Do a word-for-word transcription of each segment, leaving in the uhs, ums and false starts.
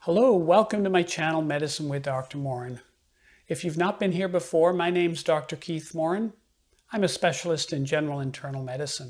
Hello, welcome to my channel, Medicine with Doctor Moran. If you've not been here before, my name's Doctor Keith Moran. I'm a specialist in general internal medicine.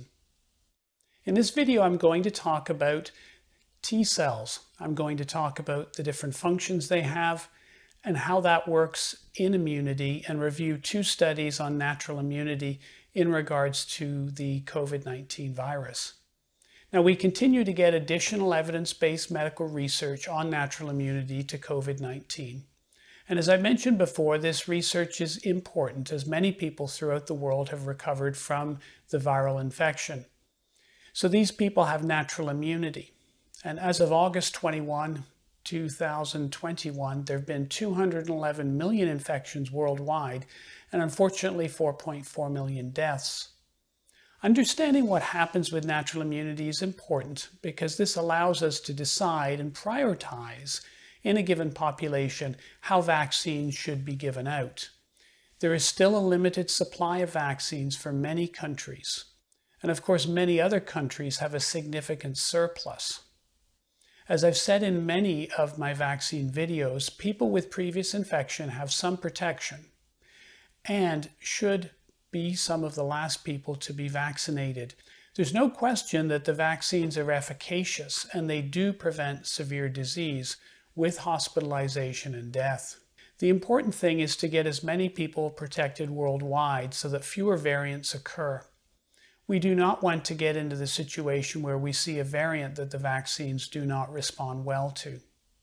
In this video, I'm going to talk about T cells. I'm going to talk about the different functions they have and how that works in immunity, and review two studies on natural immunity in regards to the COVID nineteen virus. Now, we continue to get additional evidence-based medical research on natural immunity to COVID nineteen. And as I mentioned before, this research is important as many people throughout the world have recovered from the viral infection. So these people have natural immunity. And as of August twenty-first, two thousand twenty-one, there have been two hundred eleven million infections worldwide, and unfortunately four point four million deaths. Understanding what happens with natural immunity is important because this allows us to decide and prioritize in a given population how vaccines should be given out. There is still a limited supply of vaccines for many countries, and of course many other countries have a significant surplus. As I've said in many of my vaccine videos, people with previous infection have some protection and should be some of the last people to be vaccinated. There's no question that the vaccines are efficacious and they do prevent severe disease with hospitalization and death. The important thing is to get as many people protected worldwide so that fewer variants occur. We do not want to get into the situation where we see a variant that the vaccines do not respond well to.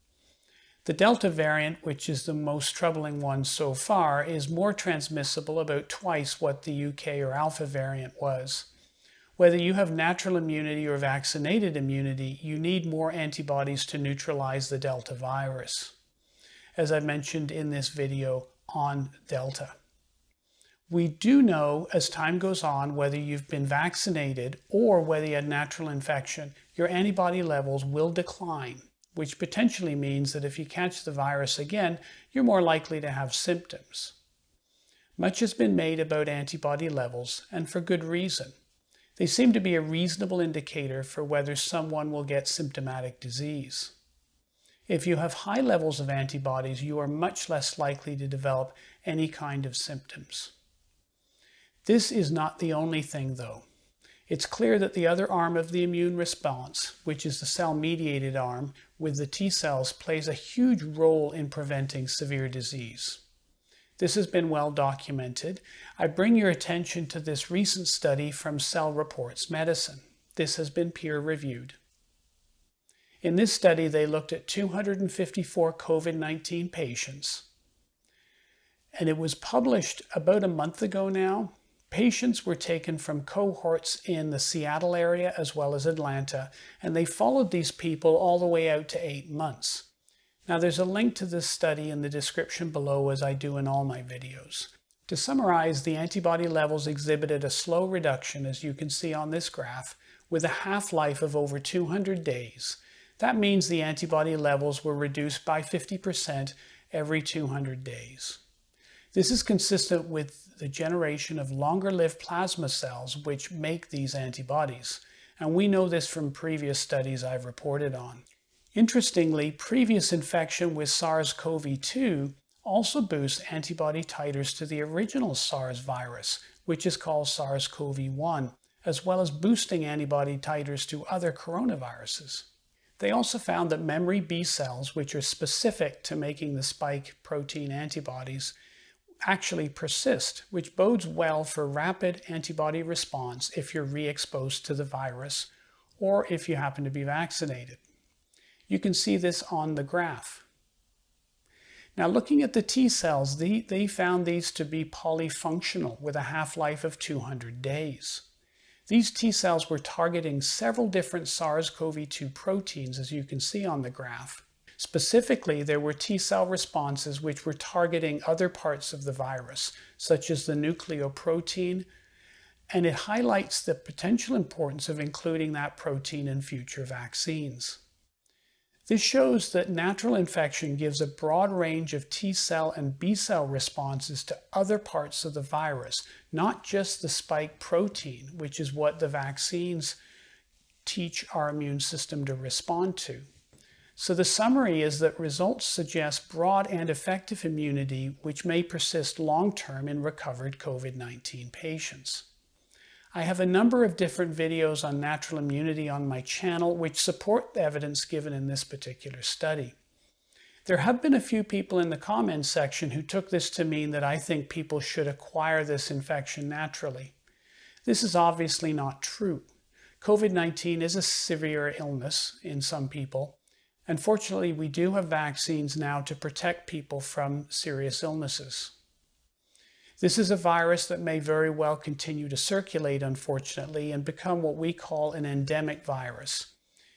The Delta variant, which is the most troubling one so far, is more transmissible, about twice what the U K or Alpha variant was. Whether you have natural immunity or vaccinated immunity, you need more antibodies to neutralize the Delta virus, as I mentioned in this video on Delta. We do know as time goes on, whether you've been vaccinated or whether you had natural infection, your antibody levels will decline, which potentially means that if you catch the virus again, you're more likely to have symptoms. Much has been made about antibody levels, and for good reason. They seem to be a reasonable indicator for whether someone will get symptomatic disease. If you have high levels of antibodies, you are much less likely to develop any kind of symptoms. This is not the only thing, though. It's clear that the other arm of the immune response, which is the cell-mediated arm with the T cells, plays a huge role in preventing severe disease. This has been well documented. I bring your attention to this recent study from Cell Reports Medicine. This has been peer-reviewed. In this study, they looked at two hundred fifty-four COVID nineteen patients, and it was published about a month ago now. Patients were taken from cohorts in the Seattle area as well as Atlanta, and they followed these people all the way out to eight months. Now, there's a link to this study in the description below, as I do in all my videos. To summarize, the antibody levels exhibited a slow reduction, as you can see on this graph, with a half-life of over two hundred days. That means the antibody levels were reduced by fifty percent every two hundred days. This is consistent with the generation of longer-lived plasma cells which make these antibodies, and we know this from previous studies I've reported on. Interestingly, previous infection with SARS CoV two also boosts antibody titers to the original SARS virus, which is called SARS CoV one, as well as boosting antibody titers to other coronaviruses. They also found that memory B cells, which are specific to making the spike protein antibodies, actually persist, which bodes well for rapid antibody response if you're re-exposed to the virus or if you happen to be vaccinated. You can see this on the graph. Now, looking at the T cells, they, they found these to be polyfunctional with a half-life of two hundred days. These T cells were targeting several different SARS CoV two proteins, as you can see on the graph. Specifically, there were T cell responses which were targeting other parts of the virus, such as the nucleoprotein, and it highlights the potential importance of including that protein in future vaccines. This shows that natural infection gives a broad range of T cell and B cell responses to other parts of the virus, not just the spike protein, which is what the vaccines teach our immune system to respond to. So the summary is that results suggest broad and effective immunity which may persist long-term in recovered COVID nineteen patients. I have a number of different videos on natural immunity on my channel which support the evidence given in this particular study. There have been a few people in the comments section who took this to mean that I think people should acquire this infection naturally. This is obviously not true. COVID nineteen is a severe illness in some people. Unfortunately, we do have vaccines now to protect people from serious illnesses. This is a virus that may very well continue to circulate, unfortunately, and become what we call an endemic virus.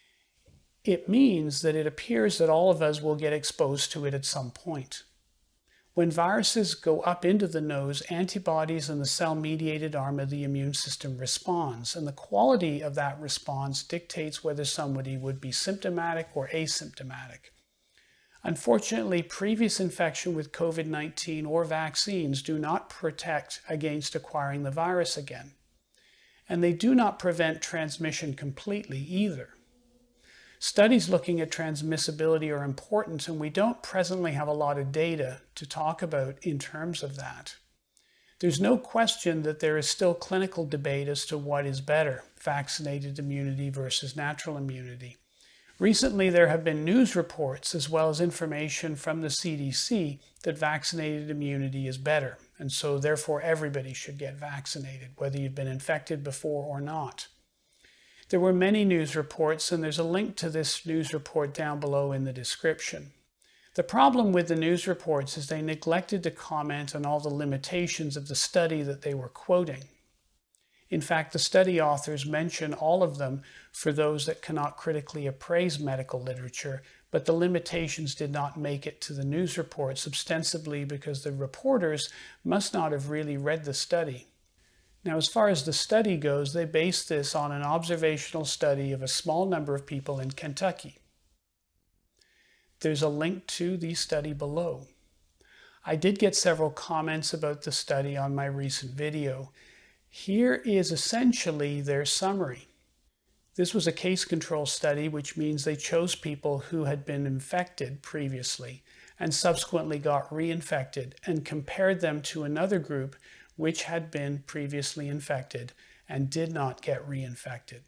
It means that it appears that all of us will get exposed to it at some point. When viruses go up into the nose, antibodies and the cell-mediated arm of the immune system responds, and the quality of that response dictates whether somebody would be symptomatic or asymptomatic. Unfortunately, previous infection with COVID nineteen or vaccines do not protect against acquiring the virus again, and they do not prevent transmission completely either. Studies looking at transmissibility are important, and we don't presently have a lot of data to talk about in terms of that. There's no question that there is still clinical debate as to what is better, vaccinated immunity versus natural immunity. Recently, there have been news reports as well as information from the C D C that vaccinated immunity is better, and so therefore everybody should get vaccinated, whether you've been infected before or not. There were many news reports, and there's a link to this news report down below in the description. The problem with the news reports is they neglected to comment on all the limitations of the study that they were quoting. In fact, the study authors mention all of them for those that cannot critically appraise medical literature, but the limitations did not make it to the news reports, ostensibly because the reporters must not have really read the study. Now, as far as the study goes, they based this on an observational study of a small number of people in Kentucky. There's a link to the study below. I did get several comments about the study on my recent video. Here is essentially their summary. This was a case control study, which means they chose people who had been infected previously and subsequently got reinfected and compared them to another group which had been previously infected and did not get reinfected.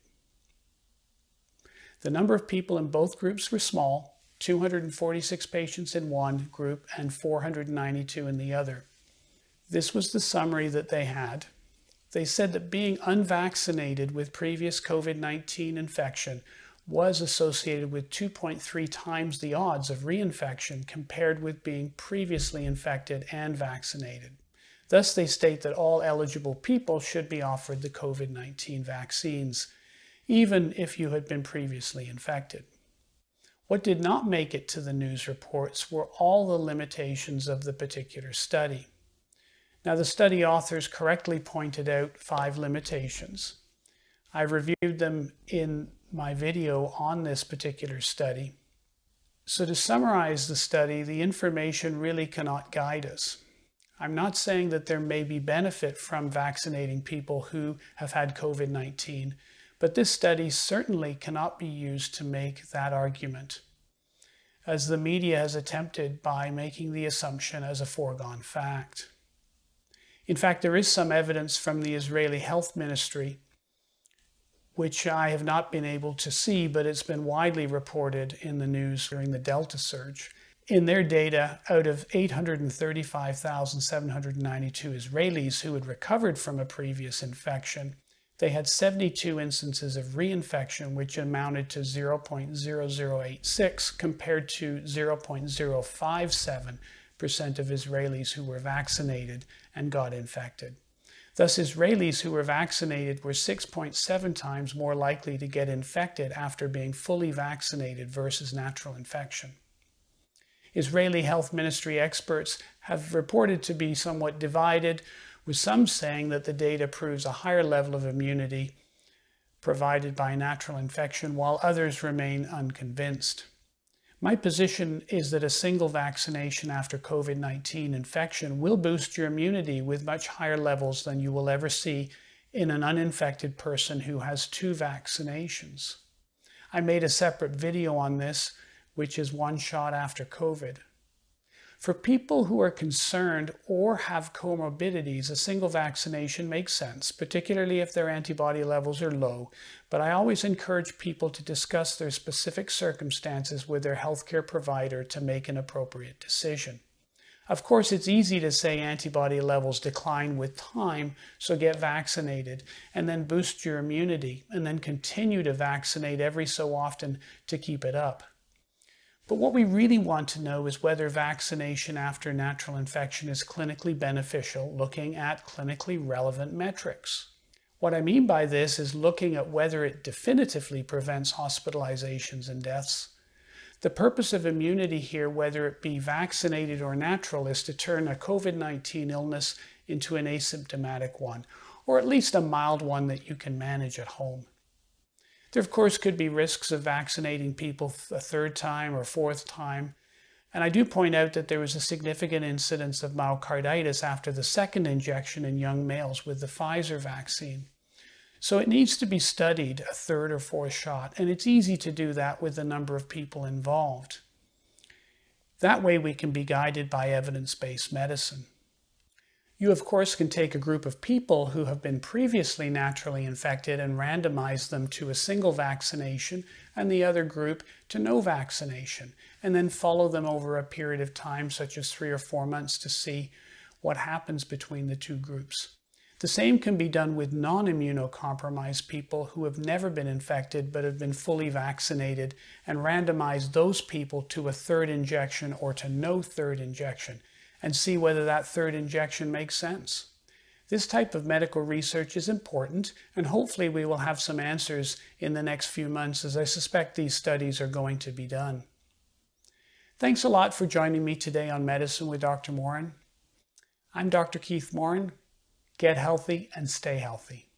The number of people in both groups were small, two hundred forty-six patients in one group and four hundred ninety-two in the other. This was the summary that they had. They said that being unvaccinated with previous COVID nineteen infection was associated with two point three times the odds of reinfection compared with being previously infected and vaccinated. Thus, they state that all eligible people should be offered the COVID nineteen vaccines, even if you had been previously infected. What did not make it to the news reports were all the limitations of the particular study. Now, the study authors correctly pointed out five limitations. I reviewed them in my video on this particular study. So to summarize the study, the information really cannot guide us. I'm not saying that there may be benefit from vaccinating people who have had COVID nineteen, but this study certainly cannot be used to make that argument, as the media has attempted by making the assumption as a foregone fact. In fact, there is some evidence from the Israeli Health Ministry, which I have not been able to see, but it's been widely reported in the news during the Delta surge. In their data, out of eight hundred thirty-five thousand seven hundred ninety-two Israelis who had recovered from a previous infection, they had seventy-two instances of reinfection, which amounted to zero point zero zero eight six compared to zero point zero five seven percent of Israelis who were vaccinated and got infected. Thus, Israelis who were vaccinated were six point seven times more likely to get infected after being fully vaccinated versus natural infection. Israeli Health Ministry experts have reported to be somewhat divided, with some saying that the data proves a higher level of immunity provided by natural infection, while others remain unconvinced. My position is that a single vaccination after COVID nineteen infection will boost your immunity with much higher levels than you will ever see in an uninfected person who has two vaccinations. I made a separate video on this, which is one shot after COVID. For people who are concerned or have comorbidities, a single vaccination makes sense, particularly if their antibody levels are low, but I always encourage people to discuss their specific circumstances with their healthcare provider to make an appropriate decision. Of course, it's easy to say antibody levels decline with time, so get vaccinated, and then boost your immunity, and then continue to vaccinate every so often to keep it up. But what we really want to know is whether vaccination after natural infection is clinically beneficial, looking at clinically relevant metrics. What I mean by this is looking at whether it definitively prevents hospitalizations and deaths. The purpose of immunity here, whether it be vaccinated or natural, is to turn a COVID nineteen illness into an asymptomatic one, or at least a mild one that you can manage at home. There, of course, could be risks of vaccinating people a third time or fourth time. And I do point out that there was a significant incidence of myocarditis after the second injection in young males with the Pfizer vaccine. So it needs to be studied a third or fourth shot, and it's easy to do that with the number of people involved. That way we can be guided by evidence-based medicine. You, of course, can take a group of people who have been previously naturally infected and randomize them to a single vaccination and the other group to no vaccination, and then follow them over a period of time, such as three or four months, to see what happens between the two groups. The same can be done with non-immunocompromised people who have never been infected but have been fully vaccinated, and randomize those people to a third injection or to no third injection, and see whether that third injection makes sense. This type of medical research is important, and hopefully we will have some answers in the next few months, as I suspect these studies are going to be done. Thanks a lot for joining me today on Medicine with Doctor Moran. I'm Doctor Keith Moran. Get healthy and stay healthy.